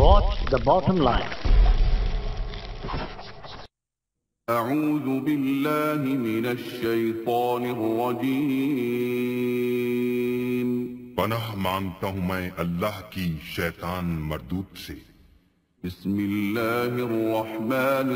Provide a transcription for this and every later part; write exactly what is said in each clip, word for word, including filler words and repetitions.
Watch the bottom line. أعوذ بالله من الشیطان الرجیم پناہ مانگتا ہوں میں اللہ کی شیطان مردود سے۔ بسم اللہ الرحمن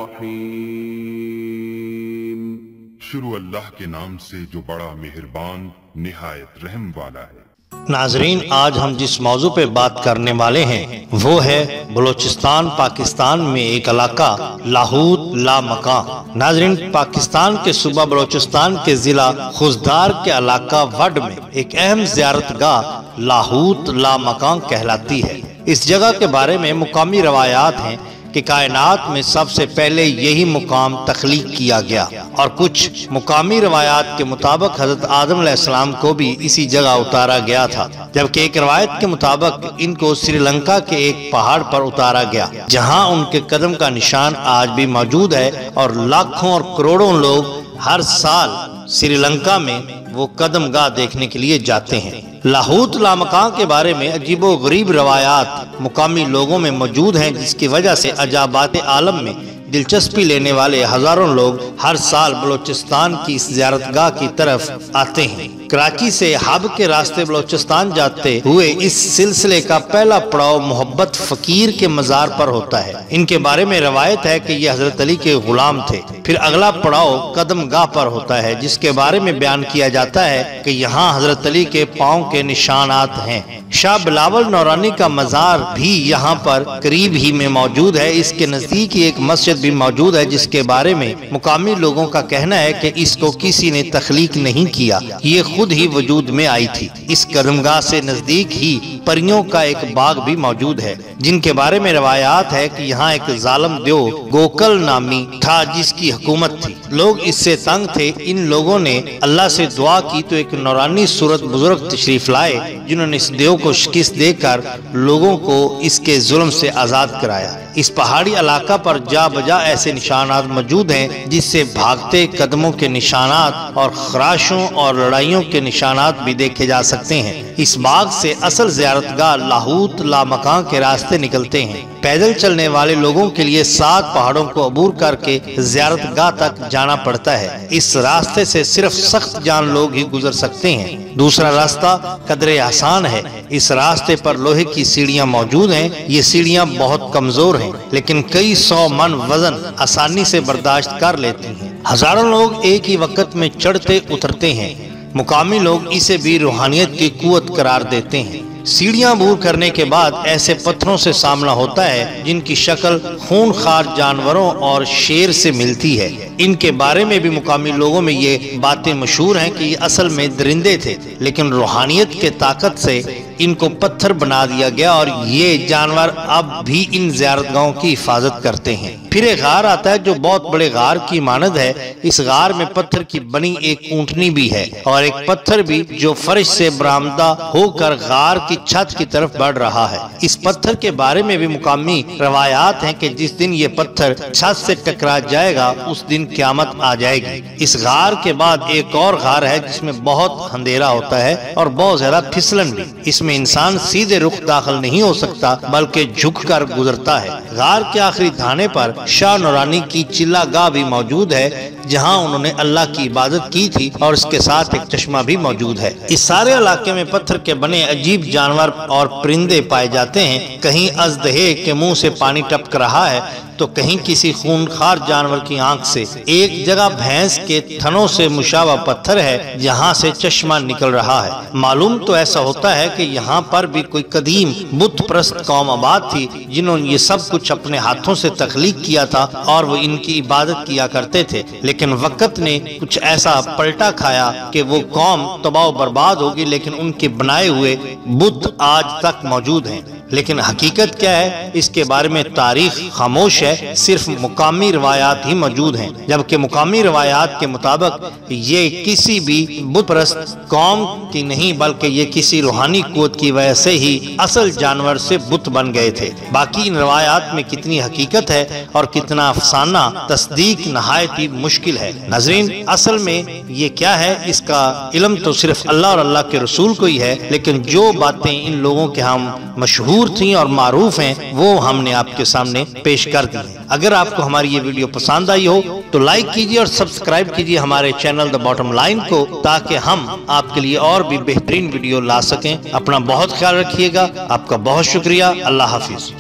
الرحیم شروع اللہ کے نام سے جو بڑا مہربان نہایت رحم والا ہے۔ ناظرین، آج ہم جس موضوع پہ بات کرنے والے ہیں وہ ہے بلوچستان پاکستان میں ایک علاقہ لاہوت لا مکان۔ ناظرین، پاکستان کے صوبہ بلوچستان کے ضلع خوزدار کے علاقہ وڈ میں ایک اہم زیارت گاہ لاہوت لا مکان کہلاتی ہے۔ اس جگہ کے بارے میں مقامی روایات ہیں کہ کائنات میں سب سے پہلے یہی مقام تخلیق کیا گیا، اور کچھ مقامی روایات کے مطابق حضرت آدم علیہ السلام کو بھی اسی جگہ اتارا گیا تھا، جبکہ ایک روایت کے مطابق ان کو سری لنکا کے ایک پہاڑ پر اتارا گیا، جہاں ان کے قدم کا نشان آج بھی موجود ہے، اور لاکھوں اور کروڑوں لوگ ہر سال سری لنکا میں وہ قدم گاہ دیکھنے کے لیے جاتے ہیں۔ لاہوت لا مکان کے بارے میں عجیب و غریب روایات مقامی لوگوں میں موجود ہیں، جس کی وجہ سے عجائبات عالم میں دلچسپی لینے والے ہزاروں لوگ ہر سال بلوچستان کی اس زیارت گاہ کی طرف آتے ہیں۔ کراچی سے حب کے راستے بلوچستان جاتے ہوئے اس سلسلے کا پہلا پڑاؤ محبت فقیر کے مزار پر ہوتا ہے۔ ان کے بارے میں روایت ہے کہ یہ حضرت علی کے غلام تھے۔ پھر اگلا پڑاؤ قدم گاہ پر ہوتا ہے، جس کے بارے میں بیان کیا جاتا ہے کہ یہاں حضرت علی کے پاؤں کے نشانات ہیں۔ شاہ بلاول نورانی کا مزار بھی یہاں پر قریب ہی میں موجود ہے۔ اس کے نزدیک ہی ایک مسجد بھی موجود ہے، جس کے بارے میں مقامی لوگوں کا کہنا ہے کہ اس کو کسی نے تخلیق نہیں کیا، یہ خود ہی وجود میں آئی تھی۔ اس قدمگاہ سے نزدیک ہی پریوں کا ایک باغ بھی موجود ہے، جن کے بارے میں روایات ہے کہ یہاں ایک ظالم دیو گوکل نامی تھا، جس کی حکومت تھی۔ لوگ اس سے تنگ تھے۔ ان لوگوں نے اللہ سے دعا کی تو ایک نورانی صورت بزرگ تشریف لائے، جنہوں نے اس دیو کو شکست دے کر لوگوں کو اس کے ظلم سے آزاد کرایا۔ اس پہاڑی علاقہ پر جا بجا ایسے نشانات موجود ہیں، جس سے بھاگتے قدموں کے نشانات اور خراشوں اور لڑائیوں کے نشانات بھی دیکھے جا سکتے ہیں۔ اس باغ سے اصل زیارت گاہ لاہوت لا مکان کے راستے نکلتے ہیں۔ پیدل چلنے والے لوگوں کے لیے سات پہاڑوں کو عبور کر کے زیارت گاہ تک جانا پڑتا ہے۔ اس راستے سے صرف سخت جان لوگ ہی گزر سکتے ہیں۔ دوسرا راستہ قدر آسان ہے۔ اس راستے پر لوہے کی سیڑھیاں موجود ہیں۔ یہ سیڑھیاں بہت کمزور ہیں، لیکن کئی سو من وزن آسانی سے برداشت کر لیتی ہیں۔ ہزاروں لوگ ایک ہی وقت میں چڑھتے اترتے ہیں۔ مقامی لوگ اسے بھی روحانیت کی قوت قرار دیتے ہیں۔ سیڑھیاں عبور کرنے کے بعد ایسے پتھروں سے سامنا ہوتا ہے جن کی شکل خونخوار جانوروں اور شیر سے ملتی ہے۔ ان کے بارے میں بھی مقامی لوگوں میں یہ باتیں مشہور ہیں کہ یہ اصل میں درندے تھے، لیکن روحانیت کے طاقت سے ان کو پتھر بنا دیا گیا، اور یہ جانور اب بھی ان زیارت گاہوں کی حفاظت کرتے ہیں۔ پھر ایک غار آتا ہے جو بہت بڑے غار کی مانند ہے۔ اس غار میں پتھر کی بنی ایک اونٹنی بھی ہے، اور ایک پتھر بھی جو فرش سے برآمدہ ہو کر غار کی چھت کی طرف بڑھ رہا ہے۔ اس پتھر کے بارے میں بھی مقامی روایات ہیں کہ جس دن یہ پتھر چھت سے ٹکرا جائے گا، اس دن قیامت آ جائے گی۔ اس غار کے بعد ایک اور غار ہے جس میں بہت اندھیرا ہوتا ہے اور بہت زیادہ پھسلن بھی۔ اس میں انسان سیدھے رخ داخل نہیں ہو سکتا، بلکہ جھک کر گزرتا ہے۔ غار کے آخری دھانے پر شاہ نورانی کی چلا گاہ بھی موجود ہے، جہاں انہوں نے اللہ کی عبادت کی تھی، اور اس کے ساتھ ایک چشمہ بھی موجود ہے۔ اس سارے علاقے میں پتھر کے بنے عجیب جانور اور پرندے پائے جاتے ہیں۔ کہیں اژدہے کے منہ سے پانی ٹپک رہا ہے، تو کہیں کسی خونخوار جانور کی آنکھ سے۔ ایک جگہ بھینس کے تھنوں سے مشابہ پتھر ہے، جہاں سے چشمہ نکل رہا ہے۔ معلوم تو ایسا ہوتا ہے کہ یہاں پر بھی کوئی قدیم بت پرست قوم آباد تھی، جنہوں نے یہ سب کچھ اپنے ہاتھوں سے تخلیق کیا تھا، اور وہ ان کی عبادت کیا کرتے تھے۔ لیکن وقت نے کچھ ایسا پلٹا کھایا کہ وہ قوم تباہ و برباد ہوگی، لیکن ان کے بنائے ہوئے بت آج تک موجود ہیں۔ لیکن حقیقت کیا ہے، اس کے بارے میں تاریخ خاموش ہے، صرف مقامی روایات ہی موجود ہیں، جبکہ مقامی روایات کے مطابق یہ کسی بھی بت پرست قوم کی نہیں، بلکہ یہ کسی روحانی قوت کی وجہ سے ہی اصل جانور سے بت بن گئے تھے۔ باقی ان روایات میں کتنی حقیقت ہے اور کتنا افسانہ، تصدیق نہایت ہی مشکل ہے۔ ناظرین، اصل میں یہ کیا ہے، اس کا علم تو صرف اللہ اور اللہ کے رسول کو ہی ہے، لیکن جو باتیں ان لوگوں کے ہم مشہور مشہور تھیں اور معروف ہیں وہ ہم نے آپ کے سامنے پیش کر دی ہیں۔ اگر آپ کو ہماری یہ ویڈیو پسند آئی ہو تو لائک کیجیے اور سبسکرائب کیجیے ہمارے چینل دا باٹم لائن کو، تاکہ ہم آپ کے لیے اور بھی بہترین ویڈیو لا سکیں۔ اپنا بہت خیال رکھیے گا، آپ کا بہت شکریہ، اللہ حافظ۔